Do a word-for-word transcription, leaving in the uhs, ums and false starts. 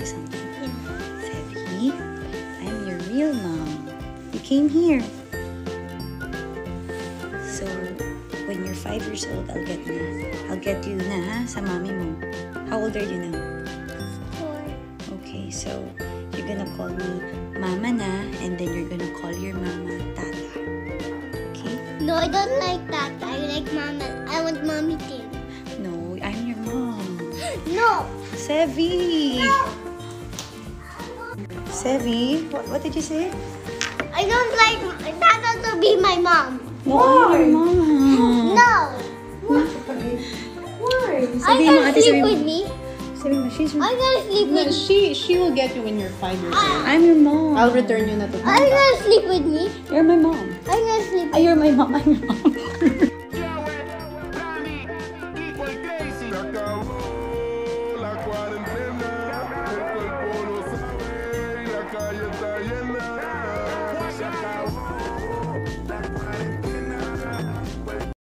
you something? Sevie, I'm your real mom. You came here. So, when you're five years old, I'll get na. I'll get you na ha, sa mommy mo. How old are you now? Four. Okay, so you're gonna call me Mama na, and then you're gonna call your mama Tata. Okay? No, I don't like that. I like Mama. I want Mommy too. No, I'm your mom. No. Sevie! Sevie, what, what did you say? I don't like Tata to be my mom. No, I'm your mom. No. Why? Are you gonna sleep with me? Sevie, mo, she's your Are you gonna sleep No, with me? she she will get you when you're five years old. I'm your mom. I'll return you na to Are you Tata. gonna sleep with me? You're my mom. Are you gonna sleep Ay, you're my mom. I'm your mom. La cuarentena, el cuerpo lo sabe y la calle está llena.